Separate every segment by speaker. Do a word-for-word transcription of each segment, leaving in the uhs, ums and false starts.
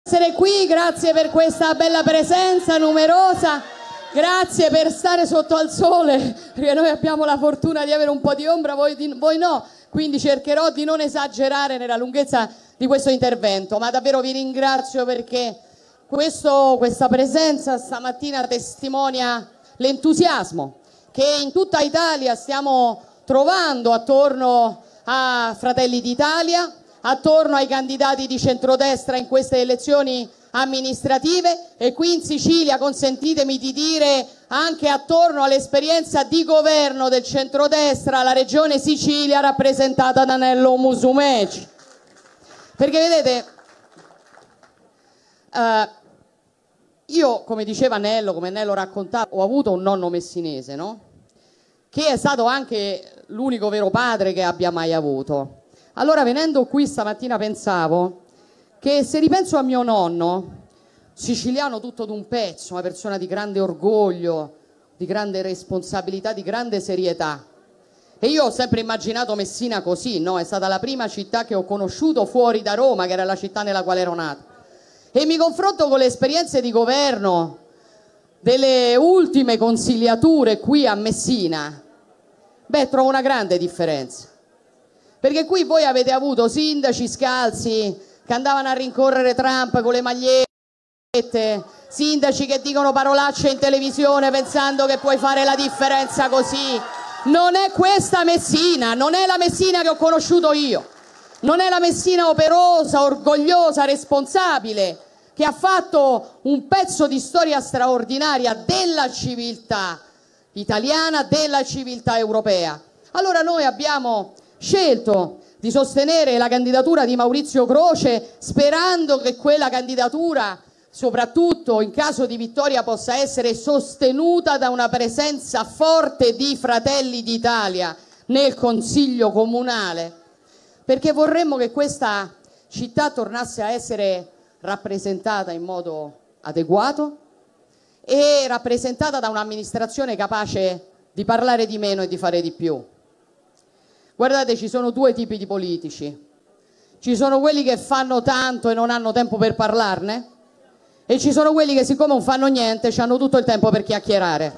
Speaker 1: Essere qui, grazie per questa bella presenza numerosa, grazie per stare sotto al sole, perché noi abbiamo la fortuna di avere un po' di ombra, voi, di, voi no, quindi cercherò di non esagerare nella lunghezza di questo intervento, ma davvero vi ringrazio perché questo, questa presenza stamattina testimonia l'entusiasmo che in tutta Italia stiamo trovando attorno a Fratelli d'Italia, attorno ai candidati di centrodestra in queste elezioni amministrative e qui in Sicilia, consentitemi di dire, anche attorno all'esperienza di governo del centrodestra, la regione Sicilia rappresentata da Nello Musumeci. Perché vedete, eh, io, come diceva Nello, come Nello raccontava, ho avuto un nonno messinese, no? Che è stato anche l'unico vero padre che abbia mai avuto. Allora, venendo qui stamattina pensavo che se ripenso a mio nonno, siciliano tutto d'un pezzo, una persona di grande orgoglio, di grande responsabilità, di grande serietà, e io ho sempre immaginato Messina così, no? È stata la prima città che ho conosciuto fuori da Roma, che era la città nella quale ero nata, e mi confronto con le esperienze di governo delle ultime consigliature qui a Messina, beh, trovo una grande differenza. Perché qui voi avete avuto sindaci scalzi che andavano a rincorrere Trump con le magliette, sindaci che dicono parolacce in televisione pensando che puoi fare la differenza così. Non è questa Messina, non è la Messina che ho conosciuto io, non è la Messina operosa, orgogliosa, responsabile, che ha fatto un pezzo di storia straordinaria della civiltà italiana, della civiltà europea. Allora noi abbiamo scelto di sostenere la candidatura di Maurizio Croce sperando che quella candidatura, soprattutto in caso di vittoria, possa essere sostenuta da una presenza forte di Fratelli d'Italia nel Consiglio Comunale, perché vorremmo che questa città tornasse a essere rappresentata in modo adeguato e rappresentata da un'amministrazione capace di parlare di meno e di fare di più. Guardate, ci sono due tipi di politici. Ci sono quelli che fanno tanto e non hanno tempo per parlarne, e ci sono quelli che, siccome non fanno niente, hanno tutto il tempo per chiacchierare.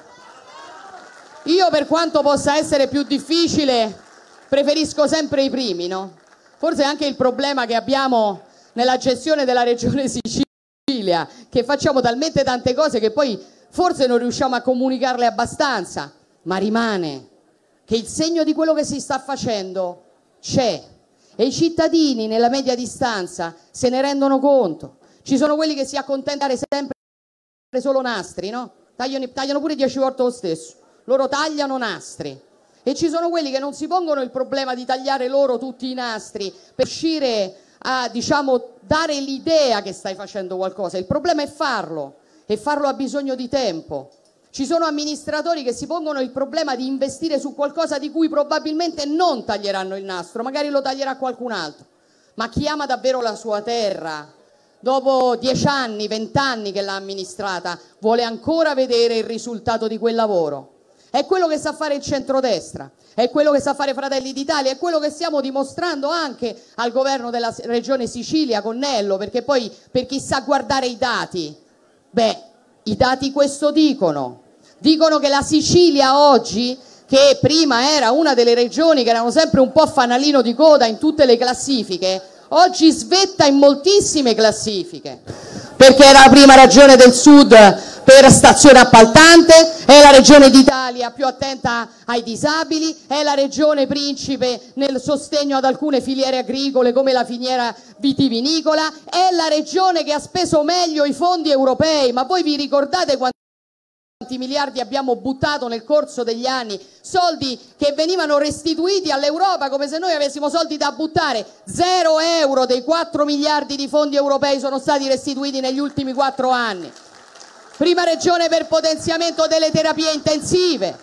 Speaker 1: Io, per quanto possa essere più difficile, preferisco sempre i primi, no? Forse è anche il problema che abbiamo nella gestione della regione Sicilia, che facciamo talmente tante cose che poi forse non riusciamo a comunicarle abbastanza, ma rimane che il segno di quello che si sta facendo c'è e i cittadini nella media distanza se ne rendono conto. Ci sono quelli che si accontentano sempre solo nastri, no? Tagliano, tagliano pure dieci volte lo stesso, loro tagliano nastri, e ci sono quelli che non si pongono il problema di tagliare loro tutti i nastri per riuscire a, diciamo, dare l'idea che stai facendo qualcosa. Il problema è farlo, e farlo ha bisogno di tempo. Ci sono amministratori che si pongono il problema di investire su qualcosa di cui probabilmente non taglieranno il nastro, magari lo taglierà qualcun altro, ma chi ama davvero la sua terra, dopo dieci anni, vent'anni che l'ha amministrata, vuole ancora vedere il risultato di quel lavoro. È quello che sa fare il centrodestra, è quello che sa fare Fratelli d'Italia, è quello che stiamo dimostrando anche al governo della regione Sicilia con Nello, perché poi, per chi sa guardare i dati, beh, i dati questo dicono. Dicono che la Sicilia oggi, che prima era una delle regioni che erano sempre un po' fanalino di coda in tutte le classifiche, oggi svetta in moltissime classifiche, perché era la prima regione del sud per stazione appaltante, è la regione d'Italia più attenta ai disabili, è la regione principe nel sostegno ad alcune filiere agricole come la filiera vitivinicola, è la regione che ha speso meglio i fondi europei. Ma voi vi ricordate quanti miliardi abbiamo buttato nel corso degli anni, soldi che venivano restituiti all'Europa come se noi avessimo soldi da buttare? Zero euro dei quattro miliardi di fondi europei sono stati restituiti negli ultimi quattro anni. Prima regione per potenziamento delle terapie intensive,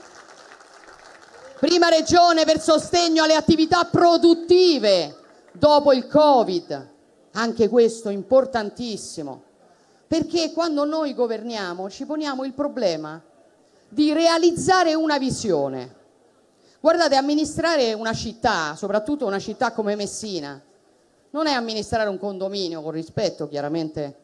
Speaker 1: prima regione per sostegno alle attività produttive dopo il Covid, anche questo importantissimo. Perché quando noi governiamo ci poniamo il problema di realizzare una visione. Guardate, amministrare una città, soprattutto una città come Messina, non è amministrare un condominio, con rispetto chiaramente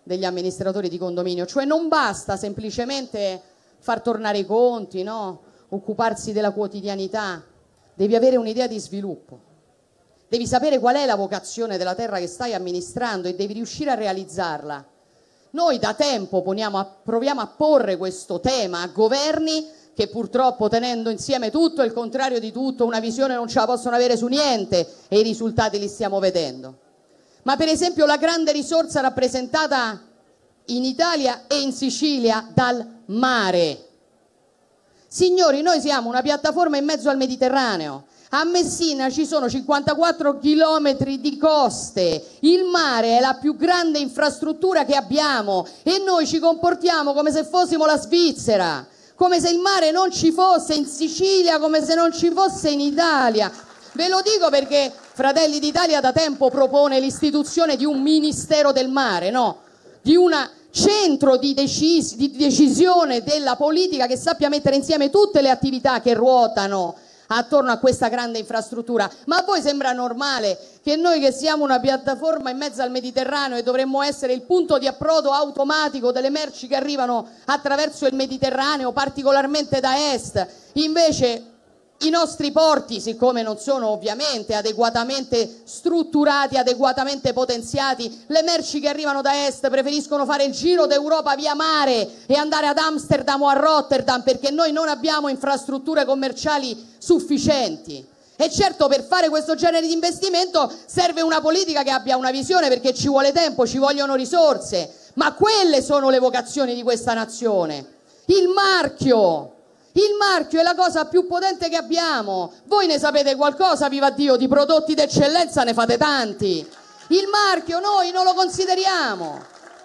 Speaker 1: degli amministratori di condominio, cioè non basta semplicemente far tornare i conti, no? Occuparsi della quotidianità, devi avere un'idea di sviluppo, devi sapere qual è la vocazione della terra che stai amministrando e devi riuscire a realizzarla. Noi da tempo poniamo a, proviamo a porre questo tema a governi che purtroppo, tenendo insieme tutto e il contrario di tutto, una visione non ce la possono avere su niente e i risultati li stiamo vedendo. Ma per esempio la grande risorsa rappresentata in Italia e in Sicilia dal mare. Signori, noi siamo una piattaforma in mezzo al Mediterraneo. A Messina ci sono cinquantaquattro chilometri di coste, il mare è la più grande infrastruttura che abbiamo e noi ci comportiamo come se fossimo la Svizzera, come se il mare non ci fosse in Sicilia, come se non ci fosse in Italia. Ve lo dico perché Fratelli d'Italia da tempo propone l'istituzione di un Ministero del Mare, no? Di un centro di, decis- di decisione della politica che sappia mettere insieme tutte le attività che ruotano attorno a questa grande infrastruttura. Ma a voi sembra normale che noi, che siamo una piattaforma in mezzo al Mediterraneo e dovremmo essere il punto di approdo automatico delle merci che arrivano attraverso il Mediterraneo, particolarmente da est, invece i nostri porti, siccome non sono ovviamente adeguatamente strutturati, adeguatamente potenziati, le merci che arrivano da est preferiscono fare il giro d'Europa via mare e andare ad Amsterdam o a Rotterdam, perché noi non abbiamo infrastrutture commerciali sufficienti. E certo, per fare questo genere di investimento serve una politica che abbia una visione, perché ci vuole tempo, ci vogliono risorse, ma quelle sono le vocazioni di questa nazione. Il marchio! Il marchio è la cosa più potente che abbiamo. Voi ne sapete qualcosa, viva Dio, di prodotti d'eccellenza ne fate tanti. Il marchio noi non lo consideriamo.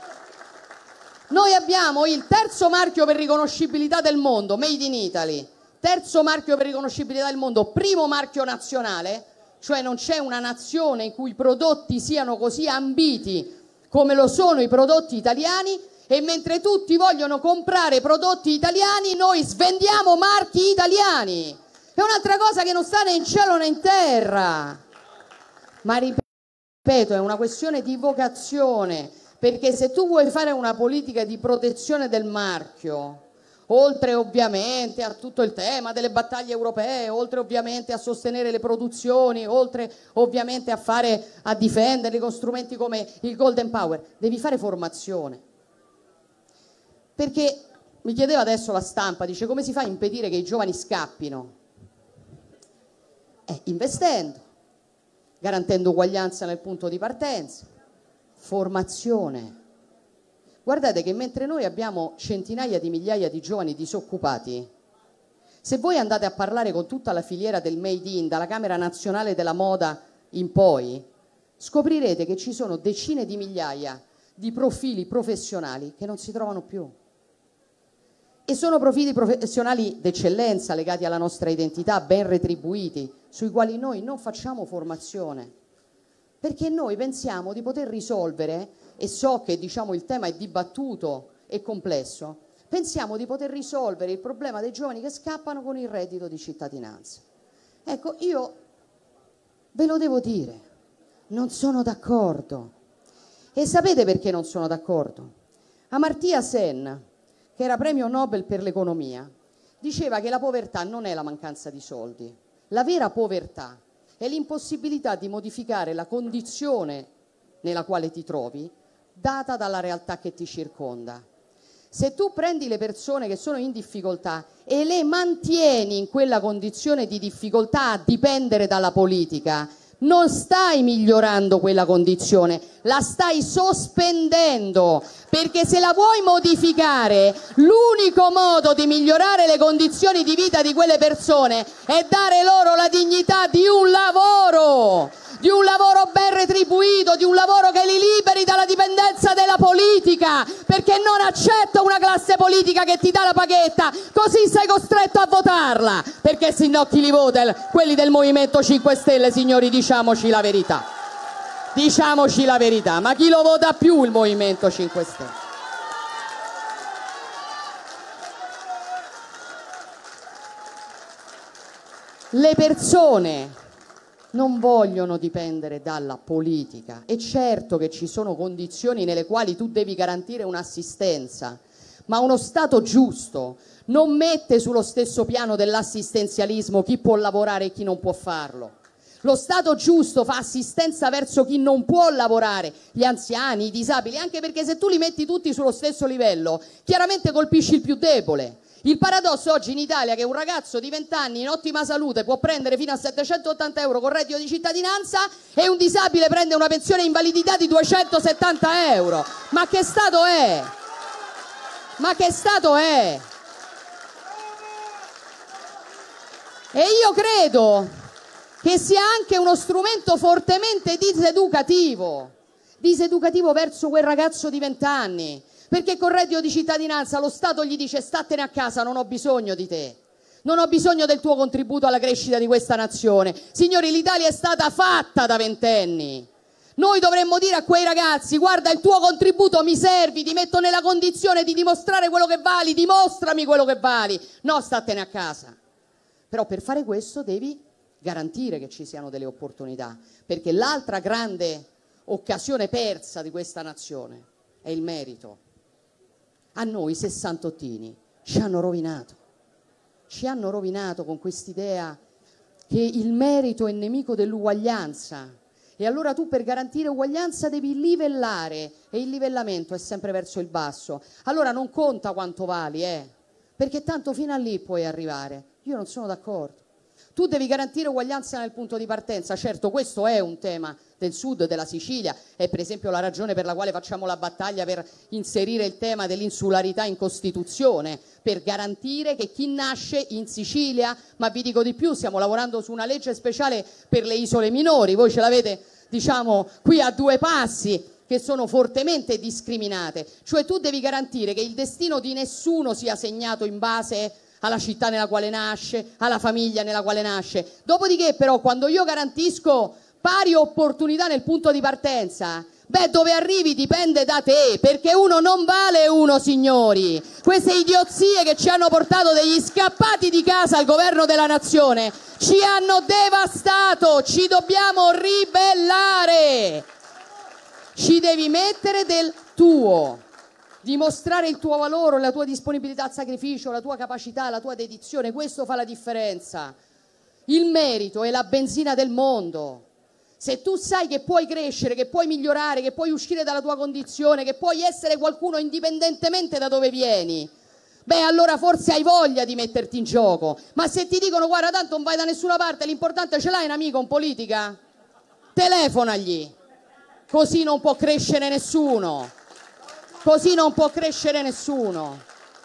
Speaker 1: Noi abbiamo il terzo marchio per riconoscibilità del mondo, Made in Italy. Terzo marchio per riconoscibilità del mondo, primo marchio nazionale, cioè non c'è una nazione in cui i prodotti siano così ambiti come lo sono i prodotti italiani. E mentre tutti vogliono comprare prodotti italiani, noi svendiamo marchi italiani. È un'altra cosa che non sta né in cielo né in terra. Ma ripeto, è una questione di vocazione, perché se tu vuoi fare una politica di protezione del marchio, oltre ovviamente a tutto il tema delle battaglie europee, oltre ovviamente a sostenere le produzioni, oltre ovviamente a fare, a difenderli con strumenti come il Golden Power, devi fare formazione. Perché mi chiedeva adesso la stampa, dice: come si fa a impedire che i giovani scappino? Eh, investendo, garantendo uguaglianza nel punto di partenza, formazione. Guardate che mentre noi abbiamo centinaia di migliaia di giovani disoccupati, se voi andate a parlare con tutta la filiera del Made in, dalla Camera Nazionale della Moda in poi, scoprirete che ci sono decine di migliaia di profili professionali che non si trovano più. E sono profili professionali d'eccellenza legati alla nostra identità, ben retribuiti, sui quali noi non facciamo formazione, perché noi pensiamo di poter risolvere, e so che diciamo il tema è dibattuto e complesso, pensiamo di poter risolvere il problema dei giovani che scappano con il reddito di cittadinanza. Ecco, io ve lo devo dire, non sono d'accordo. E sapete perché non sono d'accordo? Amartya Sen, che era premio Nobel per l'economia, diceva che la povertà non è la mancanza di soldi. La vera povertà è l'impossibilità di modificare la condizione nella quale ti trovi, data dalla realtà che ti circonda. Se tu prendi le persone che sono in difficoltà e le mantieni in quella condizione di difficoltà a dipendere dalla politica, non stai migliorando quella condizione, la stai sospendendo, perché se la vuoi modificare, l'unico modo di migliorare le condizioni di vita di quelle persone è dare loro la dignità di un lavoro, di un lavoro ben retribuito, di un lavoro che li liberi dalla dipendenza della politica, perché non accetto una classe politica che ti dà la paghetta, così sei costretto a votarla, perché se no chi li vota? Quelli del Movimento cinque Stelle, signori, diciamoci la verità. Diciamoci la verità, ma chi lo vota più il Movimento cinque Stelle? Le persone, non vogliono dipendere dalla politica. È certo che ci sono condizioni nelle quali tu devi garantire un'assistenza, ma uno Stato giusto non mette sullo stesso piano dell'assistenzialismo chi può lavorare e chi non può farlo. Lo Stato giusto fa assistenza verso chi non può lavorare, gli anziani, i disabili, anche perché se tu li metti tutti sullo stesso livello, chiaramente colpisci il più debole. Il paradosso oggi in Italia è che un ragazzo di venti anni in ottima salute può prendere fino a settecentottanta euro con reddito di cittadinanza e un disabile prende una pensione invalidità di duecentosettanta euro. Ma che Stato è? Ma che Stato è? E io credo che sia anche uno strumento fortemente diseducativo, diseducativo verso quel ragazzo di venti anni, perché con reddito di cittadinanza lo Stato gli dice: statene a casa, non ho bisogno di te, non ho bisogno del tuo contributo alla crescita di questa nazione. Signori, l'Italia è stata fatta da ventenni. Noi dovremmo dire a quei ragazzi: guarda, il tuo contributo mi serve, ti metto nella condizione di dimostrare quello che vali, dimostrami quello che vali, no statene a casa. Però per fare questo devi garantire che ci siano delle opportunità, perché l'altra grande occasione persa di questa nazione è il merito. A noi sessantottini ci hanno rovinato, ci hanno rovinato con quest'idea che il merito è nemico dell'uguaglianza, e allora tu per garantire uguaglianza devi livellare, e il livellamento è sempre verso il basso. Allora non conta quanto vali, eh, perché tanto fino a lì puoi arrivare. Io non sono d'accordo. Tu devi garantire uguaglianza nel punto di partenza. Certo, questo è un tema del sud, della Sicilia, è per esempio la ragione per la quale facciamo la battaglia per inserire il tema dell'insularità in Costituzione, per garantire che chi nasce in Sicilia, ma vi dico di più, stiamo lavorando su una legge speciale per le isole minori, voi ce l'avete, diciamo, qui a due passi, che sono fortemente discriminate. Cioè tu devi garantire che il destino di nessuno sia segnato in base alla città nella quale nasce, alla famiglia nella quale nasce. Dopodiché però quando io garantisco pari opportunità nel punto di partenza, beh, dove arrivi dipende da te, perché uno non vale uno, signori. Queste idiozie che ci hanno portato degli scappati di casa al governo della nazione ci hanno devastato, ci dobbiamo ribellare. Ci devi mettere del tuo, dimostrare il tuo valore, la tua disponibilità al sacrificio, la tua capacità, la tua dedizione. Questo fa la differenza. Il merito è la benzina del mondo. Se tu sai che puoi crescere, che puoi migliorare, che puoi uscire dalla tua condizione, che puoi essere qualcuno indipendentemente da dove vieni, beh, allora forse hai voglia di metterti in gioco. Ma se ti dicono: guarda, tanto non vai da nessuna parte, l'importante, ce l'hai un amico in politica? Telefonagli. Così non può crescere nessuno. Così non può crescere nessuno.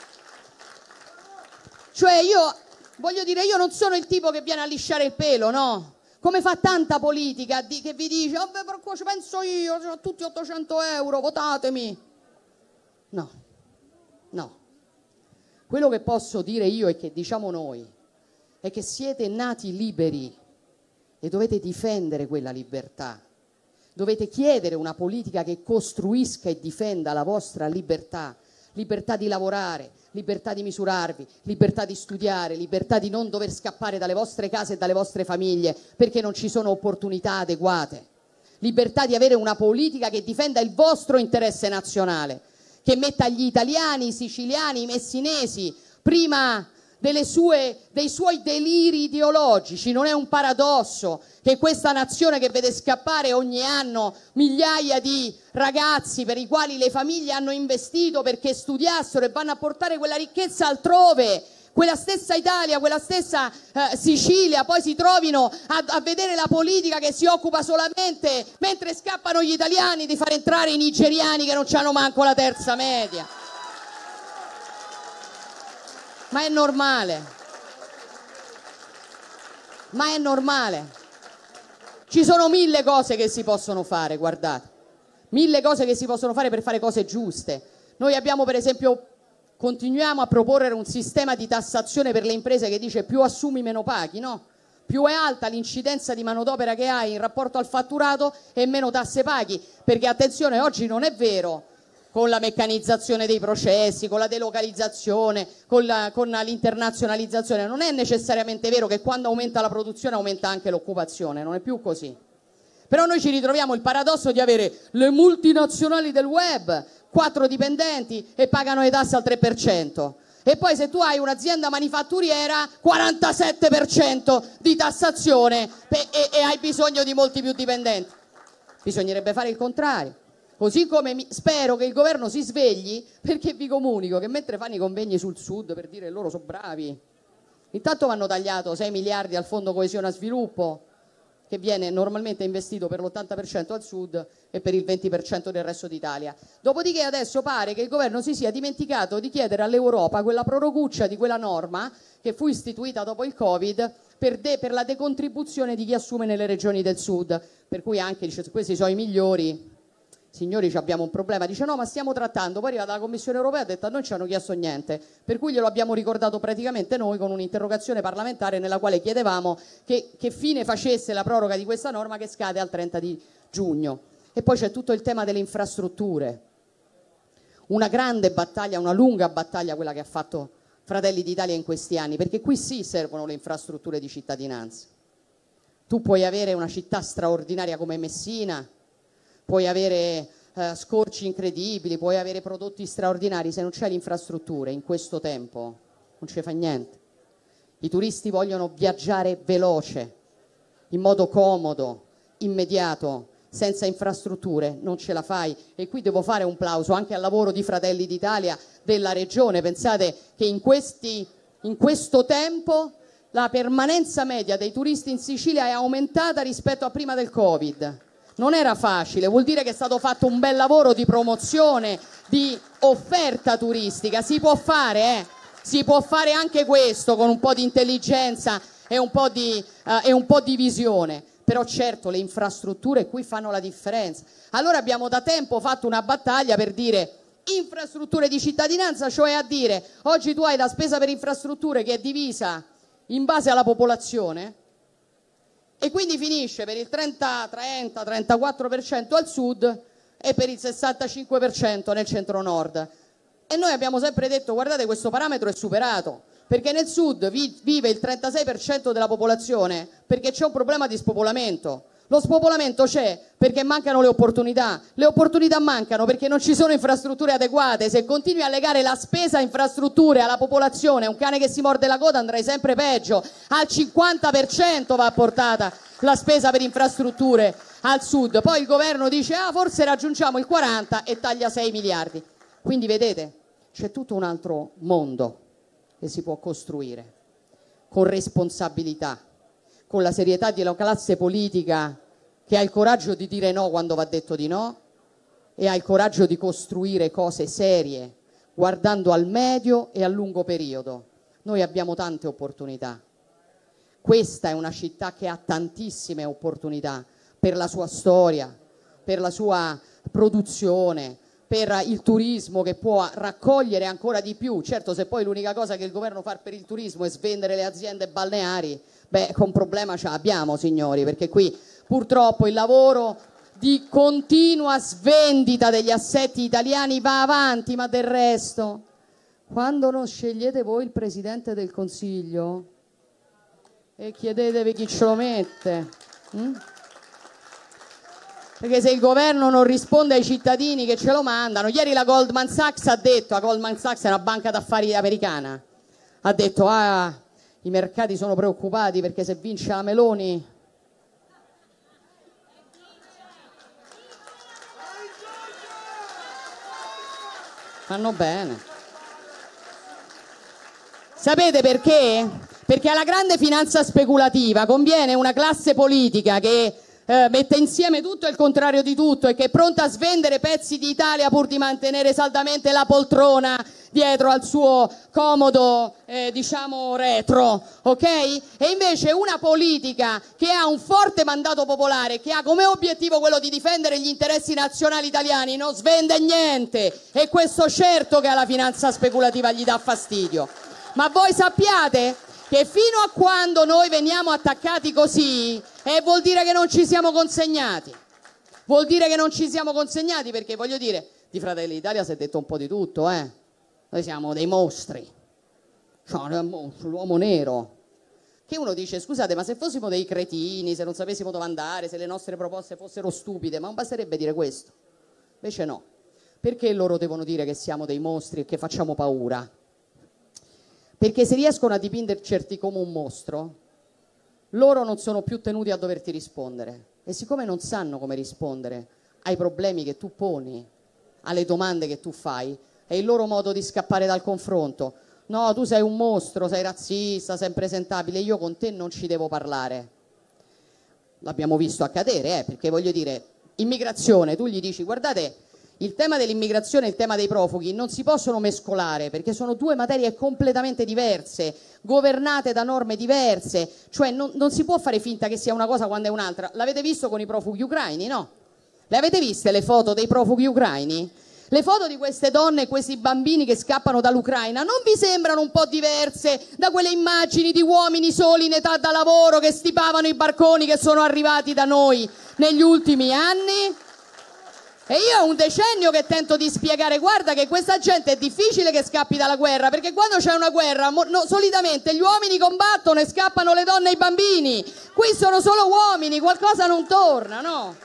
Speaker 1: Cioè io, voglio dire, io non sono il tipo che viene a lisciare il pelo, no? Come fa tanta politica di, che vi dice: vabbè, però qua ci penso io, ho tutti ottocento euro, votatemi. No, no. Quello che posso dire io e che diciamo noi è che siete nati liberi e dovete difendere quella libertà. Dovete chiedere una politica che costruisca e difenda la vostra libertà, libertà di lavorare, libertà di misurarvi, libertà di studiare, libertà di non dover scappare dalle vostre case e dalle vostre famiglie perché non ci sono opportunità adeguate, libertà di avere una politica che difenda il vostro interesse nazionale, che metta gli italiani, i siciliani, i messinesi prima delle sue, dei suoi deliri ideologici. Non è un paradosso che questa nazione che vede scappare ogni anno migliaia di ragazzi per i quali le famiglie hanno investito perché studiassero e vanno a portare quella ricchezza altrove, quella stessa Italia, quella stessa eh, Sicilia, poi si trovino a, a vedere la politica che si occupa solamente, mentre scappano gli italiani, di far entrare i nigeriani che non hanno manco la terza media. Ma è normale, ma è normale. Ci sono mille cose che si possono fare, guardate, mille cose che si possono fare per fare cose giuste. Noi abbiamo, per esempio, continuiamo a proporre un sistema di tassazione per le imprese che dice: più assumi meno paghi, no? Più è alta l'incidenza di manodopera che hai in rapporto al fatturato e meno tasse paghi, perché attenzione, oggi non è vero con la meccanizzazione dei processi, con la delocalizzazione, con la, con l'internazionalizzazione. Non è necessariamente vero che quando aumenta la produzione aumenta anche l'occupazione, non è più così. Però noi ci ritroviamo il paradosso di avere le multinazionali del web, quattro dipendenti e pagano le tasse al tre per cento. E poi se tu hai un'azienda manifatturiera, quarantasette per cento di tassazione e, e, e hai bisogno di molti più dipendenti. Bisognerebbe fare il contrario. Così come mi, spero che il governo si svegli, perché vi comunico che mentre fanno i convegni sul sud per dire che loro sono bravi, intanto vanno tagliato sei miliardi al fondo coesione e sviluppo, che viene normalmente investito per l'ottanta per cento al sud e per il venti per cento del resto d'Italia. Dopodiché adesso pare che il governo si sia dimenticato di chiedere all'Europa quella proroguccia di quella norma che fu istituita dopo il Covid per, de, per la decontribuzione di chi assume nelle regioni del sud, per cui anche dice questi sono i migliori, signori ci abbiamo un problema, dice no ma stiamo trattando, poi è arrivata la Commissione Europea e ha detto a noi ci hanno chiesto niente, per cui glielo abbiamo ricordato praticamente noi con un'interrogazione parlamentare nella quale chiedevamo che, che fine facesse la proroga di questa norma che scade al trenta di giugno. E poi c'è tutto il tema delle infrastrutture, una grande battaglia, una lunga battaglia quella che ha fatto Fratelli d'Italia in questi anni, perché qui sì servono le infrastrutture di cittadinanza. Tu puoi avere una città straordinaria come Messina, puoi avere eh, scorci incredibili, puoi avere prodotti straordinari, se non c'è l'infrastruttura in questo tempo non ci fa niente. I turisti vogliono viaggiare veloce, in modo comodo, immediato, senza infrastrutture non ce la fai. E qui devo fare un plauso anche al lavoro di Fratelli d'Italia della Regione. Pensate che in, questi, in questo tempo la permanenza media dei turisti in Sicilia è aumentata rispetto a prima del Covid. Non era facile, vuol dire che è stato fatto un bel lavoro di promozione, di offerta turistica. Si può fare, eh? Si può fare anche questo con un po' di intelligenza e un po' di, uh, e un po' di visione. Però certo le infrastrutture qui fanno la differenza. Allora abbiamo da tempo fatto una battaglia per dire infrastrutture di cittadinanza, cioè a dire oggi tu hai la spesa per infrastrutture che è divisa in base alla popolazione, e quindi finisce per il trenta, trenta, trentaquattro per cento al sud e per il sessantacinque per cento nel centro-nord. E noi abbiamo sempre detto guardate questo parametro è superato, perché nel sud vi, vive il trentasei per cento della popolazione perché c'è un problema di spopolamento. Lo spopolamento c'è perché mancano le opportunità, le opportunità mancano perché non ci sono infrastrutture adeguate. Se continui a legare la spesa a infrastrutture alla popolazione, un cane che si morde la coda andrai sempre peggio. Al cinquanta per cento va portata la spesa per infrastrutture al sud. Poi il governo dice ah forse raggiungiamo il quaranta e taglia sei miliardi. Quindi vedete, c'è tutto un altro mondo che si può costruire con responsabilità, con la serietà di una classe politica che ha il coraggio di dire no quando va detto di no e ha il coraggio di costruire cose serie, guardando al medio e a lungo periodo. Noi abbiamo tante opportunità. Questa è una città che ha tantissime opportunità per la sua storia, per la sua produzione, per il turismo che può raccogliere ancora di più. Certo, se poi l'unica cosa che il governo fa per il turismo è svendere le aziende balneari, beh, con problema ce l'abbiamo, signori, perché qui purtroppo il lavoro di continua svendita degli assetti italiani va avanti, ma del resto, quando non scegliete voi il Presidente del Consiglio e chiedetevi chi ce lo mette, hm? Perché se il governo non risponde ai cittadini che ce lo mandano, ieri la Goldman Sachs ha detto, la Goldman Sachs è una banca d'affari americana, ha detto ah i mercati sono preoccupati perché se vince la Meloni fanno bene. Sapete perché? Perché alla grande finanza speculativa conviene una classe politica che Eh, mette insieme tutto e il contrario di tutto e che è pronta a svendere pezzi di Italia pur di mantenere saldamente la poltrona dietro al suo comodo, eh, diciamo, retro, ok? E invece una politica che ha un forte mandato popolare, che ha come obiettivo quello di difendere gli interessi nazionali italiani, non svende niente, e questo certo che alla finanza speculativa gli dà fastidio. Ma voi sappiate che fino a quando noi veniamo attaccati così, eh, vuol dire che non ci siamo consegnati. Vuol dire che non ci siamo consegnati perché, voglio dire, di Fratelli d'Italia si è detto un po' di tutto, eh. Noi siamo dei mostri, cioè, l'uomo nero. Che uno dice, scusate, ma se fossimo dei cretini, se non sapessimo dove andare, se le nostre proposte fossero stupide, ma non basterebbe dire questo. Invece no. Perché loro devono dire che siamo dei mostri e che facciamo paura? Perché se riescono a dipingerci come un mostro, loro non sono più tenuti a doverti rispondere. E siccome non sanno come rispondere ai problemi che tu poni, alle domande che tu fai, è il loro modo di scappare dal confronto. No, tu sei un mostro, sei razzista, sei impresentabile, io con te non ci devo parlare. L'abbiamo visto accadere, eh, perché voglio dire, immigrazione, tu gli dici, guardate, il tema dell'immigrazione e il tema dei profughi non si possono mescolare, perché sono due materie completamente diverse, governate da norme diverse, cioè non, non si può fare finta che sia una cosa quando è un'altra. L'avete visto con i profughi ucraini, no? Le avete viste le foto dei profughi ucraini? Le foto di queste donne e questi bambini che scappano dall'Ucraina non vi sembrano un po' diverse da quelle immagini di uomini soli in età da lavoro che stipavano i barconi che sono arrivati da noi negli ultimi anni? E io ho un decennio che tento di spiegare, guarda che questa gente è difficile che scappi dalla guerra, perché quando c'è una guerra no, solitamente gli uomini combattono e scappano le donne e i bambini. Qui sono solo uomini, qualcosa non torna, no?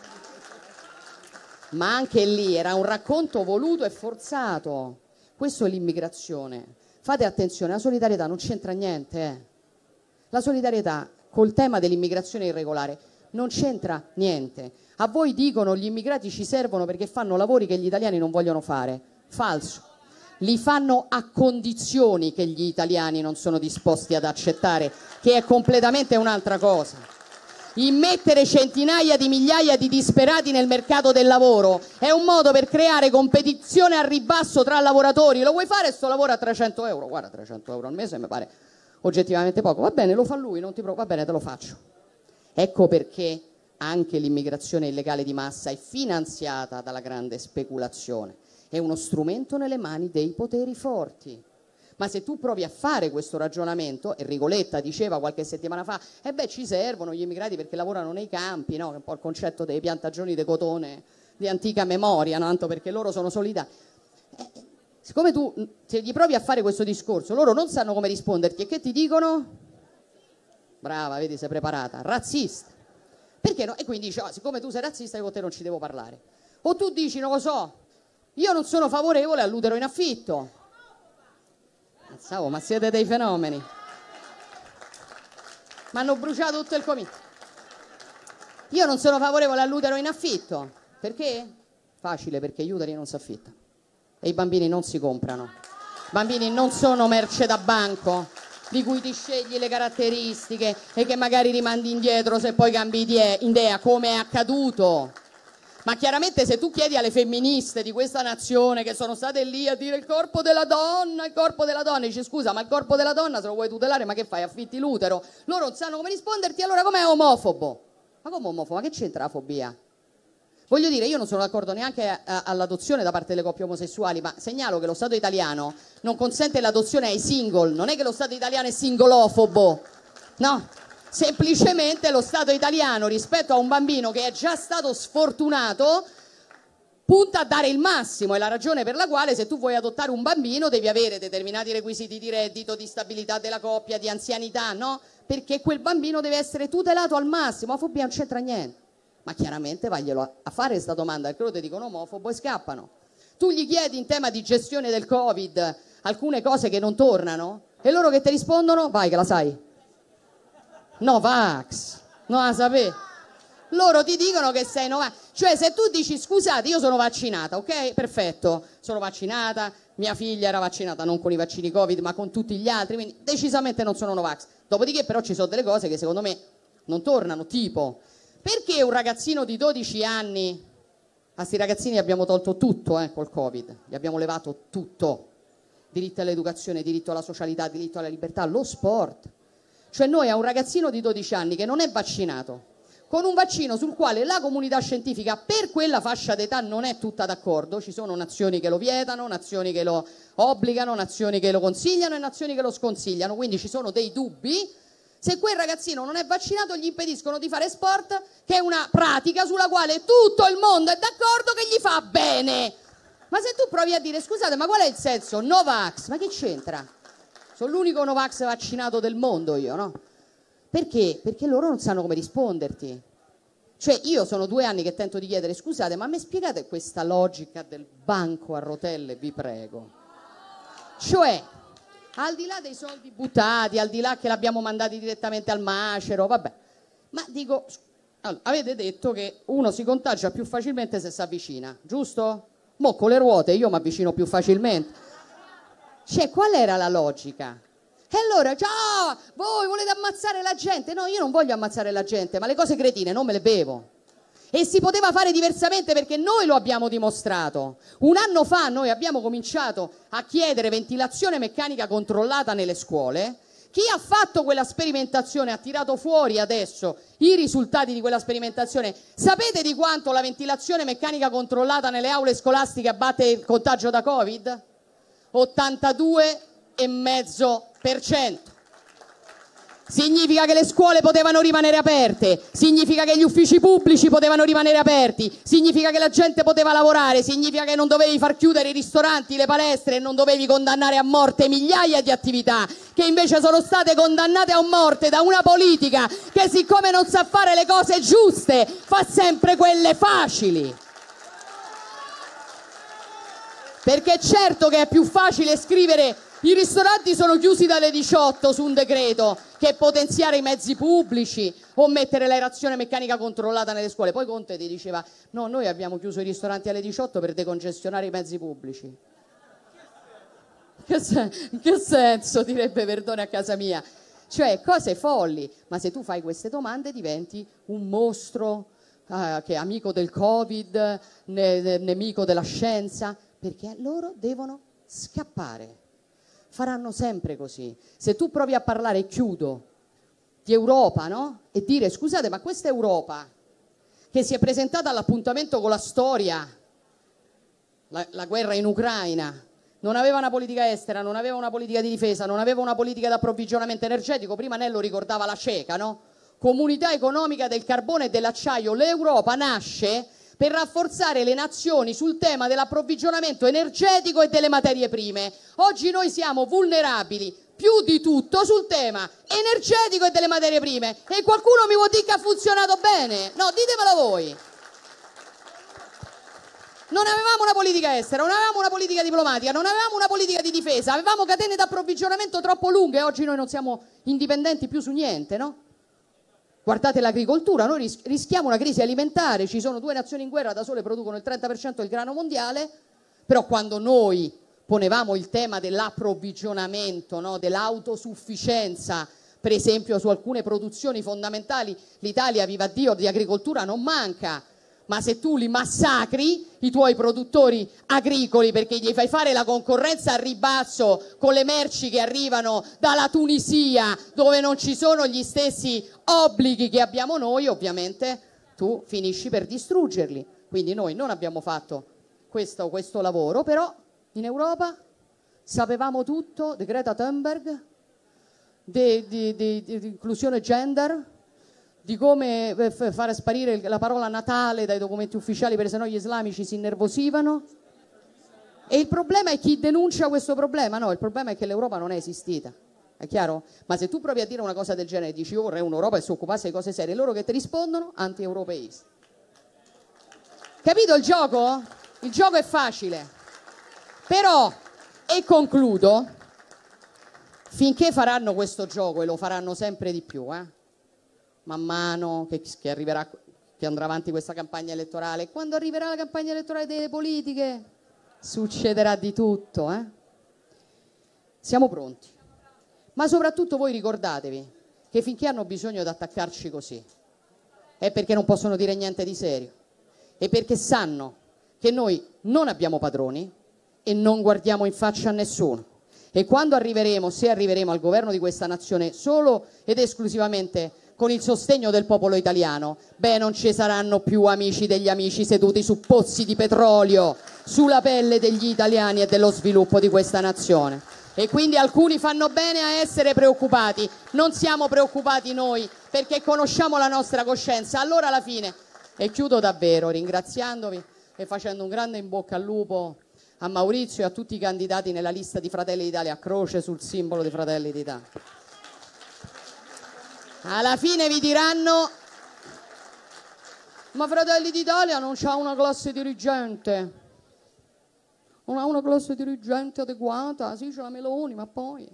Speaker 1: Ma anche lì era un racconto voluto e forzato. Questo è l'immigrazione. Fate attenzione, la solidarietà non c'entra niente. Eh. La solidarietà col tema dell'immigrazione irregolare non c'entra niente. A voi dicono gli immigrati ci servono perché fanno lavori che gli italiani non vogliono fare. Falso. Li fanno a condizioni che gli italiani non sono disposti ad accettare, che è completamente un'altra cosa. Immettere centinaia di migliaia di disperati nel mercato del lavoro è un modo per creare competizione al ribasso tra lavoratori. Lo vuoi fare sto lavoro a trecento euro? Guarda, trecento euro al mese mi pare oggettivamente poco. Va bene, lo fa lui, non ti preoccupare, va bene, te lo faccio. Ecco perché anche l'immigrazione illegale di massa è finanziata dalla grande speculazione. È uno strumento nelle mani dei poteri forti. Ma se tu provi a fare questo ragionamento, Enrico Letta diceva qualche settimana fa, e eh beh ci servono gli immigrati perché lavorano nei campi, no? Che è un po' il concetto dei piantagioni di cotone di antica memoria, no? Tanto perché loro sono solidari. Eh, siccome tu, se gli provi a fare questo discorso, loro non sanno come risponderti e che ti dicono? Brava, vedi, sei preparata, razzista. Perché no? E quindi dici, oh, siccome tu sei razzista io con te non ci devo parlare. O tu dici, non lo so, io non sono favorevole all'utero in affitto. Pensavo, ma siete dei fenomeni. Mi hanno bruciato tutto il comitato. Io non sono favorevole all'utero in affitto. Perché? Facile, perché gli uteri non si affittano. E i bambini non si comprano. I bambini non sono merce da banco, di cui ti scegli le caratteristiche e che magari rimandi indietro se poi cambi idea, come è accaduto. Ma chiaramente se tu chiedi alle femministe di questa nazione che sono state lì a dire il corpo della donna, il corpo della donna, dici scusa ma il corpo della donna se lo vuoi tutelare ma che fai, affitti l'utero? Loro non sanno come risponderti, allora com'è omofobo? Ma come omofobo? Ma che c'entra la fobia? Voglio dire, io non sono d'accordo neanche all'adozione da parte delle coppie omosessuali, ma segnalo che lo Stato italiano non consente l'adozione ai single, non è che lo Stato italiano è singolofobo, no? Semplicemente lo Stato italiano rispetto a un bambino che è già stato sfortunato punta a dare il massimo, è la ragione per la quale se tu vuoi adottare un bambino devi avere determinati requisiti di reddito, di stabilità della coppia, di anzianità, no? Perché quel bambino deve essere tutelato al massimo, la fobia non c'entra niente. Ma chiaramente vaglielo a fare questa domanda, perché loro ti dicono omofobo e scappano. Tu gli chiedi in tema di gestione del Covid alcune cose che non tornano e loro che ti rispondono? Vai che la sai. No vax, no la sapere. Loro ti dicono che sei no vax. Cioè se tu dici scusate io sono vaccinata, ok? Perfetto, sono vaccinata, mia figlia era vaccinata non con i vaccini Covid ma con tutti gli altri, quindi decisamente non sono no vax. Dopodiché però ci sono delle cose che secondo me non tornano, tipo perché un ragazzino di dodici anni, a sti ragazzini abbiamo tolto tutto eh, col Covid, gli abbiamo levato tutto, diritto all'educazione, diritto alla socialità, diritto alla libertà, lo sport. Cioè noi a un ragazzino di dodici anni che non è vaccinato, con un vaccino sul quale la comunità scientifica per quella fascia d'età non è tutta d'accordo, ci sono nazioni che lo vietano, nazioni che lo obbligano, nazioni che lo consigliano e nazioni che lo sconsigliano, quindi ci sono dei dubbi. Se quel ragazzino non è vaccinato gli impediscono di fare sport, che è una pratica sulla quale tutto il mondo è d'accordo che gli fa bene. Ma se tu provi a dire, scusate, ma qual è il senso? Novax, ma che c'entra? Sono l'unico Novax vaccinato del mondo io, no? Perché? Perché loro non sanno come risponderti. Cioè io sono due anni che tento di chiedere, scusate, ma mi spiegate questa logica del banco a rotelle, vi prego? Cioè, al di là dei soldi buttati, al di là che l'abbiamo mandati direttamente al macero, vabbè, ma dico, allora, avete detto che uno si contagia più facilmente se si avvicina, giusto? Mo' con le ruote io mi avvicino più facilmente. Cioè, qual era la logica? E allora, ciao, voi volete ammazzare la gente? No, io non voglio ammazzare la gente, ma le cose cretine non me le bevo. E si poteva fare diversamente perché noi lo abbiamo dimostrato. Un anno fa noi abbiamo cominciato a chiedere ventilazione meccanica controllata nelle scuole. Chi ha fatto quella sperimentazione ha tirato fuori adesso i risultati di quella sperimentazione. Sapete di quanto la ventilazione meccanica controllata nelle aule scolastiche abbatte il contagio da Covid? ottantadue virgola cinque per cento. Significa che le scuole potevano rimanere aperte, significa che gli uffici pubblici potevano rimanere aperti, significa che la gente poteva lavorare, significa che non dovevi far chiudere i ristoranti, le palestre e non dovevi condannare a morte migliaia di attività che invece sono state condannate a morte da una politica che, siccome non sa fare le cose giuste, fa sempre quelle facili. Perché certo che è più facile scrivere i ristoranti sono chiusi dalle diciotto su un decreto che potenziare i mezzi pubblici o mettere l'aerazione meccanica controllata nelle scuole. Poi Conte ti diceva, no, noi abbiamo chiuso i ristoranti alle diciotto per decongestionare i mezzi pubblici. Che, sen che senso, direbbe Verdone a casa mia? Cioè, cose folli. Ma se tu fai queste domande diventi un mostro eh, che è amico del Covid, ne ne nemico della scienza, perché loro devono scappare. Faranno sempre così. Se tu provi a parlare, e chiudo, di Europa, no? E dire, scusate, ma questa Europa che si è presentata all'appuntamento con la storia, la, la guerra in Ucraina, non aveva una politica estera, non aveva una politica di difesa, non aveva una politica di approvvigionamento energetico, prima Nello ricordava la CECA, no? Comunità economica del carbone e dell'acciaio. L'Europa nasce per rafforzare le nazioni sul tema dell'approvvigionamento energetico e delle materie prime. Oggi noi siamo vulnerabili più di tutto sul tema energetico e delle materie prime. E qualcuno mi vuol dire che ha funzionato bene? No, ditemelo voi. Non avevamo una politica estera, non avevamo una politica diplomatica, non avevamo una politica di difesa, avevamo catene di approvvigionamento troppo lunghe. Oggi noi non siamo indipendenti più su niente, no? Guardate l'agricoltura, noi rischiamo una crisi alimentare, ci sono due nazioni in guerra, da sole producono il trenta per cento del grano mondiale, però quando noi ponevamo il tema dell'approvvigionamento, no, dell'autosufficienza, per esempio su alcune produzioni fondamentali, l'Italia, viva Dio, di agricoltura non manca, ma se tu li massacri, i tuoi produttori agricoli, perché gli fai fare la concorrenza a ribasso con le merci che arrivano dalla Tunisia, dove non ci sono gli stessi obblighi che abbiamo noi, ovviamente tu finisci per distruggerli. Quindi noi non abbiamo fatto questo, questo lavoro, però in Europa sapevamo tutto di Greta Thunberg, di, di, di, di inclusione gender, di come fare sparire la parola Natale dai documenti ufficiali perché sennò gli islamici si innervosivano. E il problema è chi denuncia questo problema? No, il problema è che l'Europa non è esistita, è chiaro? Ma se tu provi a dire una cosa del genere e dici io vorrei un'Europa che si occupasse di cose serie, loro che ti rispondono? Anti-europeisti. Capito il gioco? Il gioco è facile. Però, e concludo, finché faranno questo gioco, e lo faranno sempre di più, eh? man mano che, che arriverà, che andrà avanti questa campagna elettorale, quando arriverà la campagna elettorale delle politiche succederà di tutto, eh? Siamo pronti, ma soprattutto voi ricordatevi che finché hanno bisogno di attaccarci così è perché non possono dire niente di serio, e perché sanno che noi non abbiamo padroni e non guardiamo in faccia a nessuno, e quando arriveremo, se arriveremo al governo di questa nazione solo ed esclusivamente con il sostegno del popolo italiano, beh, non ci saranno più amici degli amici seduti su pozzi di petrolio, sulla pelle degli italiani e dello sviluppo di questa nazione. E quindi alcuni fanno bene a essere preoccupati, non siamo preoccupati noi perché conosciamo la nostra coscienza. Allora alla fine, e chiudo davvero ringraziandovi e facendo un grande in bocca al lupo a Maurizio e a tutti i candidati nella lista di Fratelli d'Italia a croce sul simbolo di Fratelli d'Italia. Alla fine vi diranno: ma Fratelli d'Italia non c'ha una classe dirigente, non ha una classe dirigente adeguata, sì c'è la Meloni, ma poi...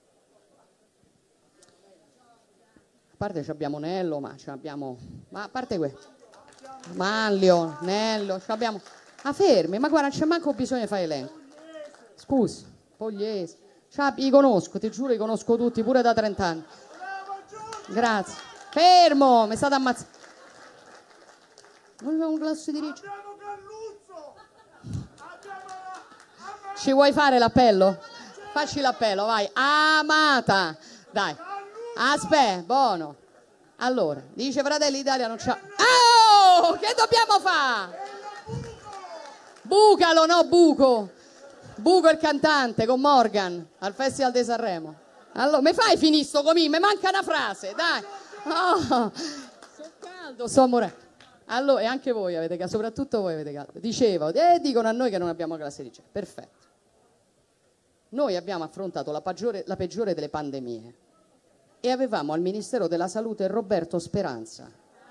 Speaker 1: A parte abbiamo Nello, ma abbiamo... ma a parte questo, Manlio, Nello, abbiamo... Ah, fermi, ma guarda, non c'è manco bisogno di fare elenco. Scusa, Pogliese, li conosco, ti giuro, li conosco tutti, pure da trent'anni. Grazie. Fermo, mi state ammazzando. Non abbiamo un classe di riccio. Ci vuoi fare l'appello? Facci l'appello, vai. Amata. Dai. Aspetta, buono. Allora, dice Fratelli d'Italia non c'ha... Oh, che dobbiamo fare? Bucalo, no, Buco. Buco il cantante con Morgan al Festival di Sanremo. Allora, mi fai finire sto comì? Mi manca una frase, dai. Oh, sono caldo, sto morendo. Allora, e anche voi avete caldo, soprattutto voi avete caldo. Dicevo, e dicono a noi che non abbiamo classe dirigente. Perfetto. Noi abbiamo affrontato la peggiore, la peggiore delle pandemie e avevamo al Ministero della Salute Roberto Speranza.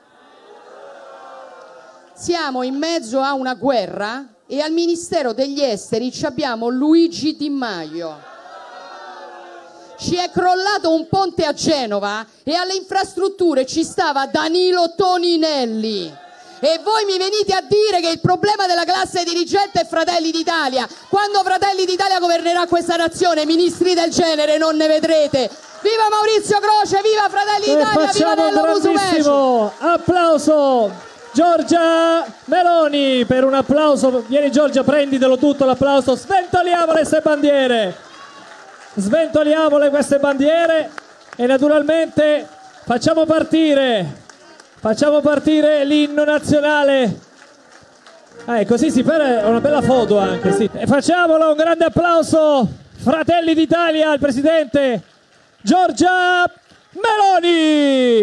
Speaker 1: Siamo in mezzo a una guerra e al Ministero degli Esteri ci abbiamo Luigi Di Maio. Ci è crollato un ponte a Genova e alle infrastrutture ci stava Danilo Toninelli. E voi mi venite a dire che il problema della classe dirigente è Fratelli d'Italia. Quando Fratelli d'Italia governerà questa nazione, ministri del genere non ne vedrete. Viva Maurizio Croce, viva Fratelli d'Italia, viva Nello Musumeci.
Speaker 2: Un grandissimo applauso Giorgia Meloni, per un applauso. Vieni Giorgia, prenditelo tutto l'applauso. Sventoliamo queste bandiere. Sventoliamole queste bandiere e naturalmente facciamo partire facciamo partire l'inno nazionale. Eh, così si fa una bella foto anche, sì. E facciamolo un grande applauso, Fratelli d'Italia, al presidente Giorgia Meloni.